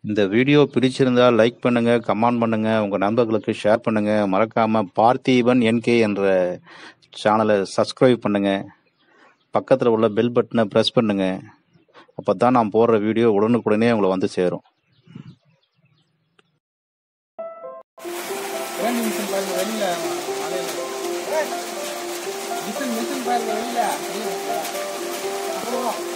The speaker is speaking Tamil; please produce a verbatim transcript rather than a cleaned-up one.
இந்த வீடியோ பிடிச்சிருந்தா லைக் பண்ணுங்க, கமெண்ட் பண்ணுங்க, உங்க நண்பர்களுக்கு ஷேர் பண்ணுங்க. மறக்காம பார்த்திபன் என்கே என்ற சேனலை சப்ஸ்கிரைப் பண்ணுங்க. பக்கத்தில் உள்ள பெல் பட்டனை ப்ரெஸ் பண்ணுங்க. அப்போ தான் நான் போடுற வீடியோ உடனுக்குடனே உங்களை வந்து சேரும். மிஷின் மிஷின் பாருங்க வெளியில